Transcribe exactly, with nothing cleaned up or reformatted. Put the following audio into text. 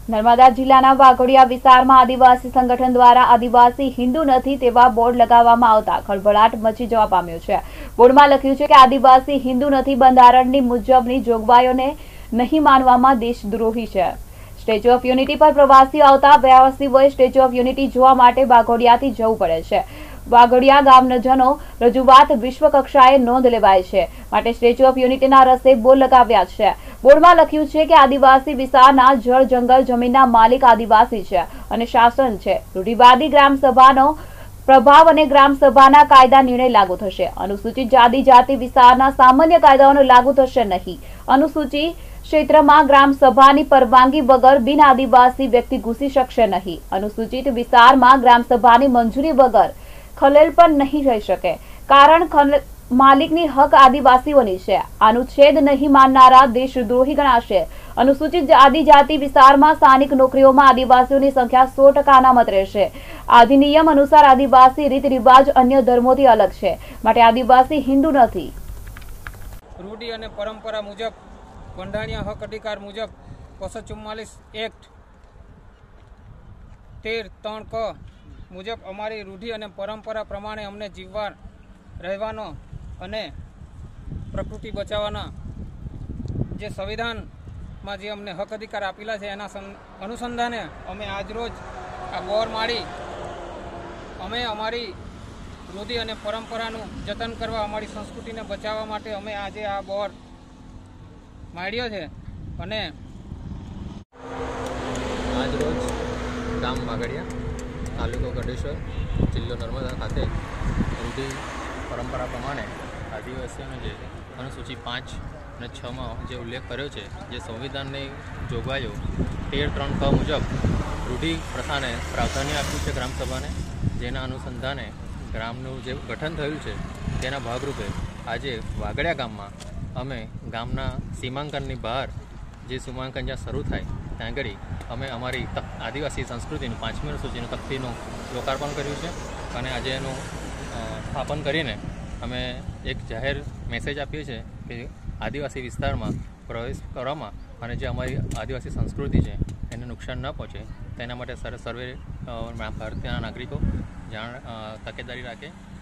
નર્મદા જિલ્લાના વાઘોડિયા વિસ્તારમાં આદિવાસી સંગઠન દ્વારા આદિવાસી હિન્દુ નથી તેવા બોર્ડ લગાવવામાં આવતા ખળભળાટ મચી જવા પામ્યો છે। બોર્ડમાં લખ્યું છે કે આદિવાસી હિન્દુ નથી બંધારણની મુજબની જોગવાઈઓને નહીં માનવામાં દેશદ્રોહી છે। સ્ટેચ્યુ ઓફ યુનિટી પર પ્રવાસીઓ આવતા પ્રવાસીઓએ સ્ટેચ્યુ ઓફ યુનિટી જોવા માટે વાઘોડિયાથી જવું પડે છે। વાઘોડિયા ગામજનો રજૂઆત વિશ્વ કક્ષાએ નોંધ લેવાય છે માટે સ્ટેચ્યુ ઓફ યુનિટીના રસ્તે બોર્ડ લગાવ્યા છે। બોર્ડમાં લખ્યું છે કે આદિવાસી વિસ્તારના જળ જંગલ જમીનના માલિક આદિવાસી છે અને શાસન છે। રૂઢિવાદી ગ્રામ સભાનો પ્રભાવ અને ગ્રામ સભાના કાયદા નિર્ણય લાગુ થશે। અનુસૂચિત જાતિ જાતિ વિસ્તારના સામાન્ય કાયદાઓનો લાગુ થશે નહીં। અનુસૂચિત ક્ષેત્રમાં ગ્રામ સભાની પરવાનગી વગર બિન આદિવાસી વ્યક્તિ ઘૂસી શકશે નહીં। અનુસૂચિત વિસ્તારમાં ગ્રામ સભાની મંજૂરી વગર ખલેલ પણ નહીં રહી શકે કારણ માલિકની હક આદિવાસીઓની છે। અનુચ્છેદ નહીં માનનારા દેશદ્રોહી ગણાશે। અનુસૂચિત આદિજાતિ વિસ્તારમાં સ્થાનિક નોકરીઓમાં આદિવાસીઓની સંખ્યા સો ટકા અનામત રહેશે। અધિનિયમ અનુસાર આદિવાસી રીત રિવાજ અન્ય ધર્મોથી અલગ છે માટે આદિવાસી હિન્દુ નથી। રૂઢિ અને પરંપરા મુજબ બંધારણીય હક અધિકાર મુજબ બસો ચુમ્માલીસ એક્ટ તેર ત્રણ ક મુજબ અમારી રૂઢિ અને પરંપરા પ્રમાણે અમને જીવવા રહેવાનો અને પ્રકૃતિ બચાવવાના જે સંવિધાનમાં જે અમને હક અધિકાર આપેલા છે એના અનુસંધાને અમે આજરોજ આ બોર માળી અમે અમારી રૂઢિ અને પરંપરાનું જતન કરવા અમારી સંસ્કૃતિને બચાવવા માટે અમે આજે આ બોર માળ્યો છે। અને આજરોજ ગામ વાઘોડિયા તાલુકો ગઢેશ્વર જિલ્લો નર્મદા ખાતે રૂઢિ પરંપરા પ્રમાણે આદિવાસીઓનો જે અનુસૂચિ પાંચ અને છમાં જે ઉલ્લેખ કર્યો છે જે સંવિધાનની જોગવાઈઓ તેર ત્રણ ક મુજબ રૂઢિ પ્રથાને પ્રાધાન્ય આપ્યું છે ગ્રામસભાને, જેના અનુસંધાને ગ્રામનું જે ગઠન થયું છે તેના ભાગરૂપે આજે વાઘોડિયા ગામમાં અમે ગામના સીમાંકનની બહાર જે સીમાંકન જ્યાં શરૂ થાય ત્યાં આગળ અમે અમારી આદિવાસી સંસ્કૃતિનું પાંચમી અનુસૂચિનું તખ્તીનું લોકાર્પણ કર્યું છે અને આજે એનું સ્થાપન કરીને અમે એક જાહેર મેસેજ આપીએ છીએ કે આદિવાસી વિસ્તારમાં પ્રવેશ કરવામાં અને જે અમારી આદિવાસી સંસ્કૃતિ છે એને નુકસાન ન પહોંચે તેના માટે સર્વે ભારતીય નાગરિકો જાણ તકેદારી રાખે।